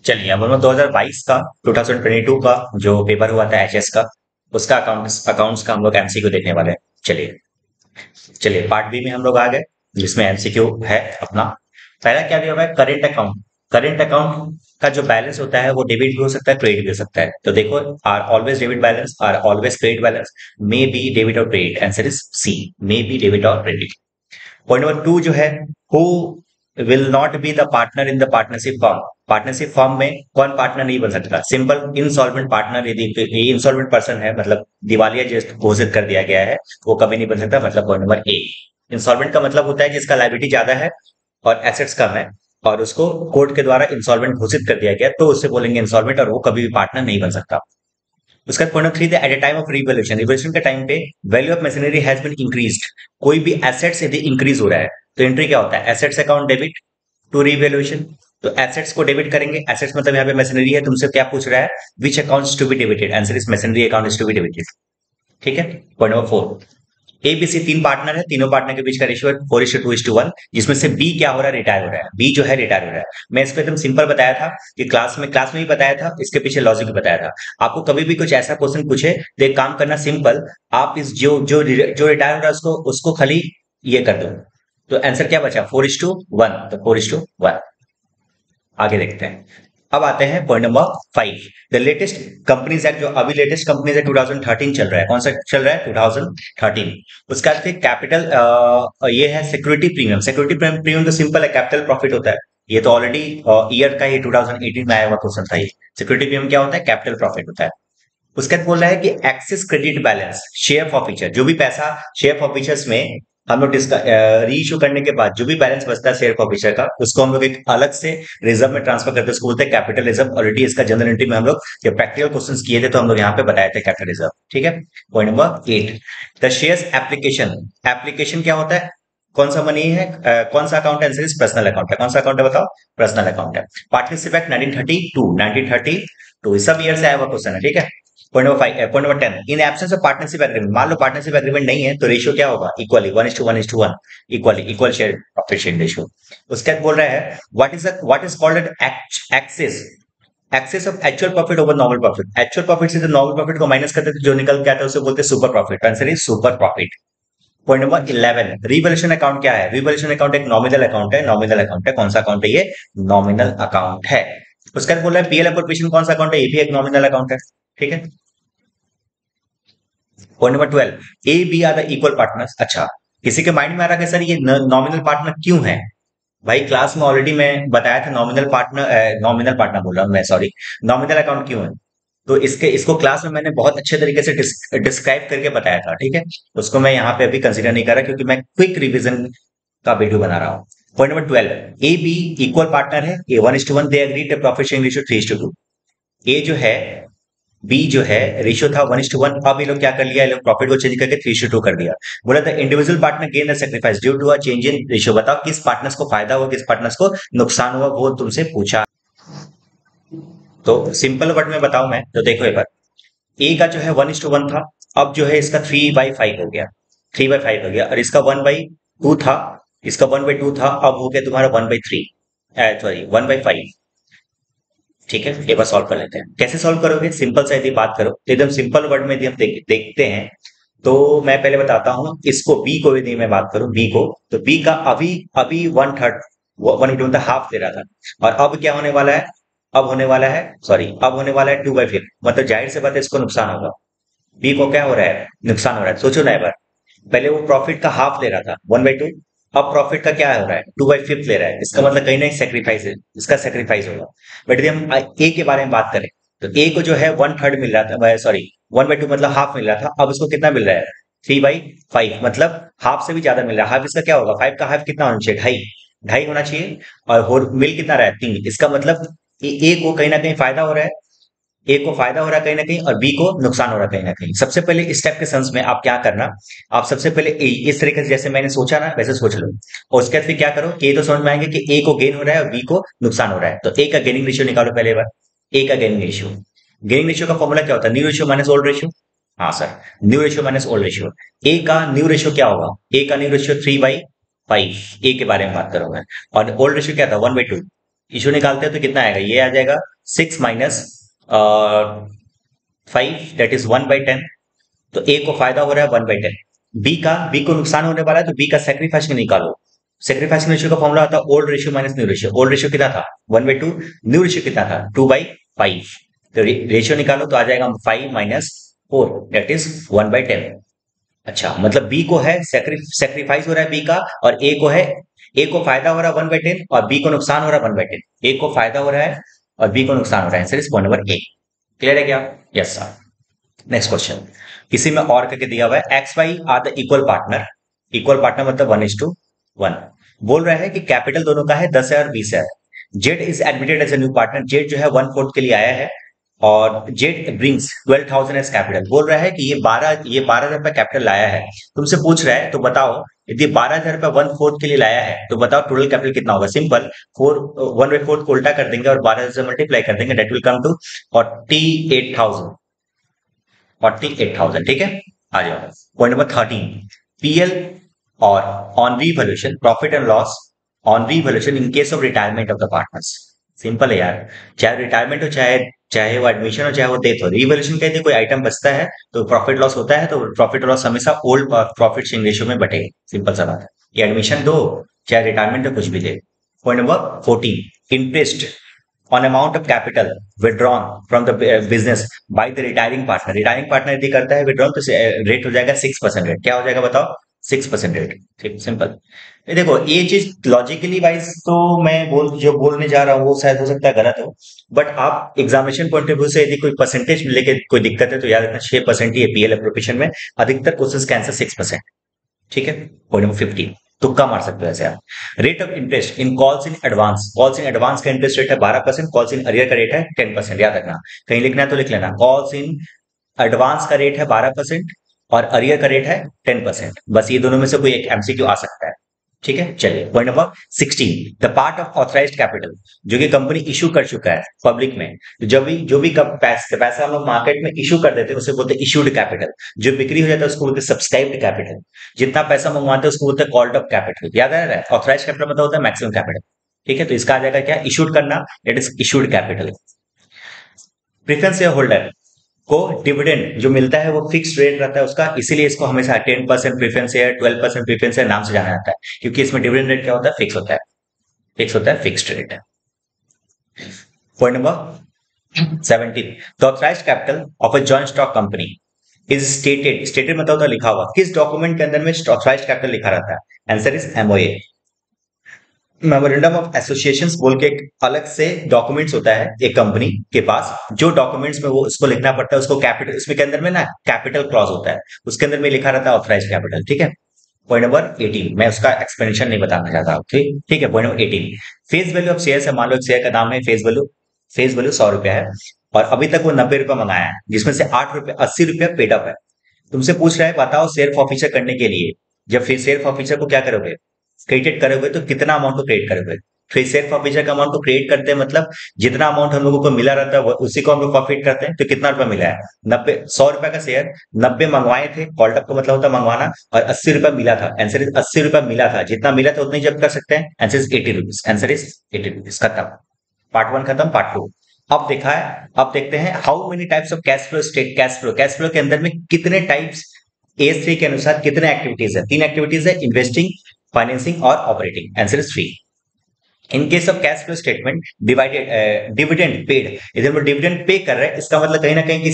चलिए अब हम 2022 का 2022 का जो पेपर हुआ था एचएस का, उसका अकाउंट्स अकाउंट्स का हम लोग एमसीक्यू देखने वाले हैं। चलिए चलिए पार्ट बी में हम लोग आ गए, जिसमें एमसीक्यू है अपना। पहला क्या दिया हुआ है, करेंट अकाउंट। करेंट अकाउंट का जो बैलेंस होता है वो डेबिट भी हो सकता है, क्रेडिट भी हो सकता है। तो देखो, are always debit balance, are always credit balance, may be debit और credit. Answer is C, may be debit और क्रेडिट। पॉइंट नंबर टू जो है, who will not be the partner in the partnership firm. Partnership firm में कौन partner नहीं बन सकता? Simple insolvent partner. यदि इंसॉल्वेंट पर्सन है, मतलब दिवालिया जैसे घोषित कर दिया गया है, वो कभी नहीं बन सकता। मतलब पॉइंट नंबर ए। इंसॉल्वेंट का मतलब होता है जिसका लायबिलिटी ज्यादा है और एसेट्स कम है, और उसको कोर्ट के द्वारा इंसॉल्वेंट घोषित कर दिया गया, तो उससे बोलेंगे इंसॉल्वेंट, और वो कभी भी पार्टनर नहीं बन सकता। उसका पॉइंट नंबर थ्री था, at a time of revolution. Revolution के टाइम पे value of machinery has been increased. कोई भी एसेट्स यदि इंक्रीज हो रहा है तो एंट्री क्या होता है? Assets account debit to revaluation. तो एसेट्स को डेबिट करेंगे। एसेट्स मतलब यहाँ पे मशीनरी है, तुमसे क्या पूछ रहा है? Which accounts to be debited? Answer is machinery account is to be debited. ठीक है। Point number four, A B C तीन पार्टनर है, तीनों पार्टनर के बीच का रेशियो है 4:2:1, जिसमें से बी क्या हो रहा है? रिटायर हो रहा है। बी जो है रिटायर हो रहा है। मैं इसको एकदम सिंपल बताया था कि क्लास में ही बताया था, इसके पीछे लॉजिक भी बताया था। आपको कभी भी कुछ ऐसा क्वेश्चन पूछे तो एक काम करना सिंपल, आप इस जो रिटायर हो रहा है उसको उसको खाली ये कर दो। तो आंसर क्या बचा? 4:1। तो 4:1। आगे देखते हैं। अब आते हैं point number five, the latest companies act. जो अभी लेटेस्ट कंपनीज एक्ट 2013 चल रहा है, कौन सा चल रहा है? 2013। उसका फिर कैपिटल, ये है सिक्योरिटी प्रीमियम। सिक्योरिटी प्रीमियम तो सिंपल है, कैपिटल प्रॉफिट होता है। ये तो ऑलरेडी ईयर का, ये 2018 में आया हुआ क्वेश्चन था। ये सिक्योरिटी प्रीमियम क्या होता है? कैपिटल प्रॉफिट होता है। उसके बाद बोल रहा है कि excess credit balance, share forfeiture. जो भी पैसा शेयर फॉरफीचर्स में हम लोग री इशू करने के बाद जो भी बैलेंस बचता है शेयर फॉरफीचर का, उसको हम लोग एक अलग से रिजर्व में ट्रांसफर करते हैं। उसको बोलते हैं कैपिटल रिजर्व। ऑलरेडी इसका जनरल एंट्री में हम लोग जब प्रैक्टिकल क्वेश्चंस किए थे तो हम लोग यहाँ पे बताए थे कैपिटल रिजर्व। ठीक है। Point number eight, the shares application. Application क्या होता है? कौन सा मनी है? कौन सा अकाउंट है? आंसर इज पर्सनल अकाउंट है। कौन सा अकाउंट है बताओ? पर्सनल अकाउंट है। पार्टनरशिप एक्ट 1932 सब ईयर से आया हुआ क्वेश्चन है। ठीक है। Point number five, point number 10, in absence of partnership agreement. मान लो पार्टनरशिप एग्रीमेंट नहीं है तो रेशियो क्या होगा? Equally 1:1:1, equally equal share profit share ratio. उसके बाद बोल रहा है what is called excess, excess of actual profit over normal profit. Actual profit से जो नॉर्मल प्रॉफिट को माइनस करते थे, जो निकल के आता है उसे बोलते हैं super profit. Answer is super profit. Point number 11, revaluation account क्या है? रिवैल्यूएशन अकाउंट एक नॉमिनल अकाउंट है। नॉमिनल अकाउंट है। कौन सा अकाउंट है ये? नॉमिनल अकाउंट है। उसके बाद बोल रहा है पीएल एप्रोप्रिएशन कौन सा अकाउंट है? ये भी एक नॉमिनल अकाउंट है। ठीक है। Point number 12, A B R the equal partners. अच्छा, किसी के माइंड में आ रहा है कि सर ये नॉमिनल पार्टनर क्यों है? भाई क्लास में ऑलरेडी मैं बताया था नॉमिनल पार्टनर, नॉमिनल पार्टनर बोल रहा हूँ मैं, सॉरी, नॉमिनल अकाउंट क्यों है। तो इसको क्लास में मैंने बहुत अच्छे तरीके से डिस्क्राइब करके बताया था। ठीक है। उसको मैं यहाँ पे अभी कंसीडर नहीं कर रहा, क्योंकि मैं क्विक रिवीजन का वीडियो बना रहा हूँ। Point number 12, A B equal partner है। A 1:1, they agree to profit sharing ratio 3:2। A जो है, बी जो है रेशियो था 1:1, अब ये लोग क्या कर लिया? ये लोग प्रॉफिट को चेंज करके 3:2 कर दिया। बोला था individual partner gain the sacrifice due to a change in ratio. बताओ किस पार्टनर्स को फायदा हुआ, किस पार्टनर्स को नुकसान हुआ, वो तुमसे पूछा। तो सिंपल वर्ड में बताऊं मैं तो देखो एक बार, ए का जो है 1:1 था, अब जो है इसका 3/5 हो गया। 3/5 हो गया, और इसका 1/2 था। इसका 1/2 था, अब हो गया तुम्हारा 1/3, सॉरी 1/5। ठीक है। ये बात सॉल्व कर लेते हैं। कैसे सॉल्व करोगे? सिंपल सा यदि बात करो तो एकदम सिंपल वर्ड में यदि हम देखते हैं, तो मैं पहले बताता हूं इसको। बी को यदि मैं बात करूं, बी को, तो बी का अभी अभी 1/3, 1/2 मतलब हाफ दे रहा था, और अब क्या होने वाला है? अब होने वाला है, सॉरी, अब होने वाला है 2/5। मतलब जाहिर सी बात है इसको नुकसान होगा। बी को क्या हो रहा है? नुकसान हो रहा है। सोचो ना एक बार, पहले वो प्रॉफिट का हाफ ले रहा था 1/2, अब प्रॉफिट का क्या हो रहा है? 2/5 ले रहा है। इसका मतलब कहीं ना कहीं सेक्रीफाइस है, इसका सेक्रीफाइस होगा। बट यदि हम ए के बारे में बात करें, तो ए को जो है 1/3 मिल रहा था, सॉरी 1/2 मतलब हाफ मिल रहा था, अब इसको कितना मिल रहा है? 3/5, मतलब हाफ से भी ज्यादा मिल रहा है। हाफ इसका क्या होगा? 5 का हाफ कितना होना चाहिए? ढाई। ढाई होना चाहिए। और मिल कितना रहा है? 3। इसका मतलब ए को कहीं ना कहीं फायदा हो रहा है, ए को फायदा हो रहा है कहीं ना कहीं, और बी को नुकसान हो रहा है कहीं ना कहीं। सबसे पहले इस स्टेप के सेंस में आप क्या करना, आप सबसे पहले इस तरीके से जैसे मैंने सोचा ना वैसे सोच लो, और उसके बाद फिर क्या करो कि ये तो समझ में आएंगे कि ए को गेन हो रहा है और बी को नुकसान हो रहा है। तो ए का गेनिंग रेशियो निकालो पहले बार। ए का गेनिंग रेशियो, गेनिंग रेशियो का फॉर्मूला क्या होता है? New ratio minus old ratio. हाँ sir, new ratio minus old ratio. A का न्यू रेशियो क्या होगा? ए का न्यू रेशियो 3/5, ए के बारे में बात करूं मैं। और ओल्ड रेशियो क्या था? 1/2। इशू निकालते हैं तो कितना आएगा? ये आ जाएगा 6 माइनस 5 दैट इज 1/10। तो ए को फायदा हो रहा है 1/10। बी को नुकसान होने वाला है, तो बी का सेक्रीफाइस निकालो। सेक्रीफाइस रेशियो का फॉर्मूला आता है old ratio minus new ratio. Old ratio कितना था 1/2, न्यू रेशियो कितना था 2/5। तो रेशियो निकालो तो आ जाएगा 5 माइनस 4 दैट इज 1/10। अच्छा, मतलब बी को है सेक्रीफाइस हो रहा है बी का, और ए को फायदा हो रहा है 1/10 और बी को नुकसान हो रहा है 1/10। ए को फायदा हो रहा है और बी को नुकसान हो रहा है। Answer is point number A. Clear है क्या? Yes sir. नेक्स्ट क्वेश्चन किसी में और करके दिया हुआ है, X Y R the equal partner. Equal partner मतलब 1:1। बोल रहा है कि कैपिटल दोनों का है 10 है और 20 है। Z is admitted as a new partner. Z जो है 1/4 के लिए आया है और जेड ब्रिंग्स 12,000 एज कैपिटल। बोल रहा है कि ये 12,000 रुपए कैपिटल लाया है। तुमसे पूछ रहा है तो बताओ, यदि 12,000 रुपए 1/4 के लिए लाया है तो बताओ टोटल कैपिटल कितना होगा। सिंपल, 1/4 को उल्टा कर देंगे और 12,000 से मल्टीप्लाई कर देंगे, दैट विल कम टू 48,000। 48,000। ठीक है, आ जाओ। पॉइंट नंबर 13, पीएल और on revaluation, profit and loss on revaluation in case of retirement of the partners. Simple है यार, चाहे रिटायरमेंट हो, चाहे चाहे वो एडमिशन हो, चाहे वो डेथ हो। रिवैल्यूएशन कहते हैं कोई आइटम बचता है तो प्रॉफिट लॉस होता है, तो प्रॉफिट लॉस हमेशा ओल्ड प्रॉफिट शेयरिंग रेशियो में बटेगा। सिंपल सा बात है। ये एडमिशन दो चाहे रिटायरमेंट हो, कुछ भी दे। Point number 14, interest on amount of capital withdrawn from the business by the retiring partner। Retiring partner यदि करता है विड्रॉल तो रेट हो जाएगा 6% रेट। क्या हो जाएगा बताओ? 6% रेट। ठीक, सिंपल। ये देखो, ये चीज लॉजिकली वाइज तो मैं जो बोलने जा रहा हूँ वो शायद हो सकता है गलत हो, बट आप एग्जामिनेशन पॉइंट ऑफ व्यू से यदि कोई परसेंटेज लेके कोई दिक्कत है तो याद रखना 6% ही है पीएल एप्रोप्रिएशन में। अधिकतर क्वेश्चन का आंसर 6%। ठीक है, पॉइंट नंबर 15, तुक्का मार सकते हो ऐसे आप। Rate of interest in calls in advance. Calls in advance का इंटरेस्ट रेट है 12%, कॉल्स इन अरियर का रेट है 10%। याद रखना, कहीं लिखना है तो लिख लेना, कॉल्स इन एडवांस का रेट है 12% और अरियर का रेट है 10%। बस ये दोनों में से कोई एक एमसीक्यू आ सकता है। ठीक है, चलिए point number 16, the part of authorised capital, जो कि कंपनी इशू कर चुका है पब्लिक में। तो जो भी पैसा हम लोग मार्केट में इशू कर देते हैं उसे बोलते हैं इशूड कैपिटल। जो बिक्री हो जाता है उसको बोलते हैं सब्सक्राइब्ड कैपिटल। जितना पैसा मंगवाते हैं उसको बोलते हैं कॉल्ड अप कैपिटल। याद आ रहा है? ऑथराइज्ड कैपिटल मतलब होता है मैक्सिमम कैपिटल। ठीक है, तो इसका आ जाएगा क्या? इशूड करना, it is issued capital. Preference share holder को डिविडेंड जो मिलता है वो फिक्स रेट रहता है उसका, इसीलिए इसको हमेशा 10% प्रेफरेंस शेयर, 12% प्रेफरेंस शेयर नाम से जाना जाता है, क्योंकि इसमें डिविडेंड रेट क्या होता है? फिक्स होता है। फिक्स होता है, फिक्स्ड रेट है। Point number 17, the authorised capital of a joint stock company is stated मतलब होता है लिखा हुआ। किस डॉक्यूमेंट के अंदर में ऑथराइज्ड कैपिटल लिखा रहता है? Answer is MOA, memorandum of association बोल के एक अलग से डॉक्यूमेंट्स होता है एक कंपनी के पास। जो डॉक्यूमेंट्स में वो उसको लिखना पड़ता है, उसको कैपिटल, इसमें के अंदर में ना कैपिटल क्लॉज होता है, उसके अंदर में लिखा रहता है ऑथराइज्ड कैपिटल। ठीक है, पॉइंट नंबर 18, मैं उसका एक्सप्लेनेशन नहीं बताना चाहता। ठीक है, point number 18, face value of share है। मान लो एक शेयर का नाम है फेस वैल्यू 100 रुपया है और अभी तक वो 90 रुपया मंगाया है, जिसमें से 80 रुपया पेड अप है। तुमसे पूछ रहा है बताओ शेयर फॉरफीचर करने के लिए, जब फिर शेयर फॉरफीचर को क्या करोगे? क्रेडिट करोगे तो कितना अमाउंट को क्रेडिट करोगे? फिर शेयर फॉरफीचर का अमाउंट को क्रेडिट करते हैं, मतलब जितना अमाउंट हम लोगों को मिला रहता है उसी को हम लोग प्रॉफिट करते हैं। तो कितना रुपया मिला है? 90। 100 रुपया का शेयर 90 मंगवाए थे, कॉल्ड अप का मतलब होता है मंगवाना, और 80 रुपया मिला था। आंसर इज 80 रुपया मिला था, जितना मिला था उतना ही जब्त कर सकते हैं। Answer is 80 rupees. Answer is 80 rupees. खत्म, पार्ट 1 खत्म। पार्ट 2 अब देखा है, अब देखते हैं how many types of cash flow state. Cash flow के अंदर में कितने टाइप्स, A3 के अनुसार कितने एक्टिविटीज है? 3 एक्टिविटीज है, इन्वेस्टिंग, फाइनेंसिंग और operating. Answer is 3। In case of cash flow statement dividend paid, इधर वो डिविडेंड पे कर रहे हैं, इसका मतलब कहीं ना कहीं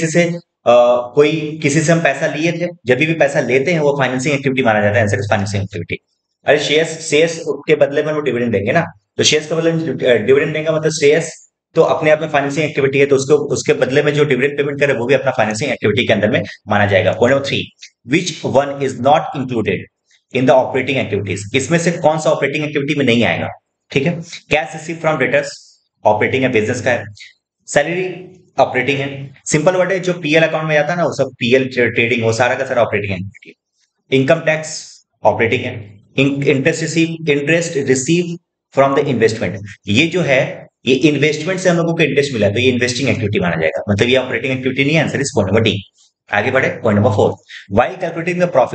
किसी से हम पैसा लिए थे। जब भी पैसा लेते हैं वो फाइनेंसिंग एक्टिविटी माना जाता है। Answer is financing activity. अरे शेयर्स के बदले में वो डिविडेंड देंगे ना, तो शेयर्स के बदले में डिविडेंड देंगे, मतलब शेयर्स तो अपने आप में फाइनेंसिंग एक्टिविटी है, तो उसके बदले में जो डिविडेंड पेमेंट करे वो भी अपना फाइनेंसिंग एक्टिविटी के अंदर में माना जाएगा। Point number 3, which one is not included in the operating activities. इसमें से कौन सा ऑपरेटिंग एक्टिविटी में नहीं आएगा? ठीक है, cash receive from debtors operating है, बिजनेस का है। सैलरी ऑपरेटिंग है। सिंपल वर्ड है, जो पीएल अकाउंट में जाता है ना वो सब पीएल ट्रेडिंग, वो सारा का सारा ऑपरेटिंग है। इनकम टैक्स ऑपरेटिंग है। Interest receive from the investment, ये जो है ये इन्वेस्टमेंट से हम लोगों को इंटरेस्ट मिला, तो ये इन्वेस्टिंग एक्टिविटी माना जाएगा, मतलब ये ऑपरेटिंग एक्टिविटी नहीं है। Answer is point number D. आगे बढ़े, point number 4, while calculating the profit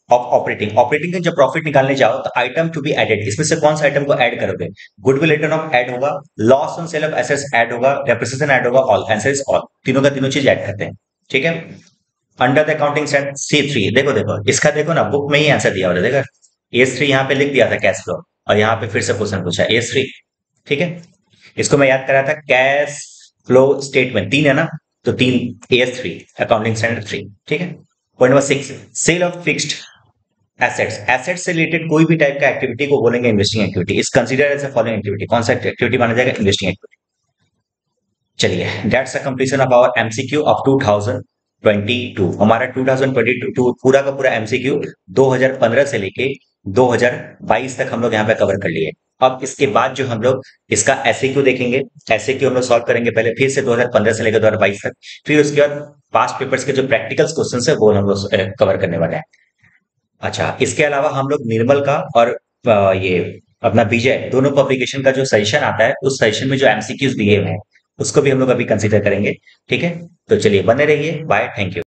operating operating का जब प्रॉफिट निकालने जाओ तो आइटम टू बी एडेड, इसमें से कौन सा आइटम को ऐड करोगे? गुडविल रिटर्न ऑफ ऐड होगा, loss on sale of assets add होगा, डेप्रिसिएशन ऐड होगा, ऑल आंसर इज ऑल। तीनों का तीनों चीज ऐड करते हैं, ठीक है। Under the accounting standard C3, देखो देखो इसका देखो ना, बुक में ही आंसर दिया हुआ है, देखो A3 यहाँ पे लिख दिया था कैश फ्लो, और यहाँ पे फिर से क्वेश्चन पूछा A3, ठीक है। इसको मैं याद करा था, कैश फ्लो स्टेटमेंट 3 है ना, तो 3 AS3 अकाउंटिंग स्टैंडर्ड 3, ठीक है। Point number 6, sale of fixed assets, assets से रिलेटेड कोई भी टाइप का एक्टिविटी को बोलेंगे investing activity, is consider as a following activity, कौन सा एक्टिविटी माना जाएगा? Investing activity. चलिए, that's a completion of our MCQ of 2022। हमारा 2022 पूरा का पूरा एमसीक्यू 2015 से लेके 2022 तक हम लोग यहाँ पे कवर कर लिए। अब इसके बाद जो हम लोग इसका एसएक्यू देखेंगे, एसएक्यू हम लोग सॉल्व करेंगे पहले फिर से 2015 से लेकर 2022 तक, फिर उसके बाद पास्ट पेपर्स के जो प्रैक्टिकल्स क्वेश्चन है वो हम लोग कवर करने वाले हैं। अच्छा, इसके अलावा हम लोग निर्मल का और ये अपना विजय दोनों पब्लिकेशन का जो सजेशन आता है, उस सजेशन में जो एमसीक्यूज दिए हुए हैं उसको भी हम लोग अभी कंसीडर करेंगे, ठीक है। तो चलिए बने रहिए, बाय, थैंक यू।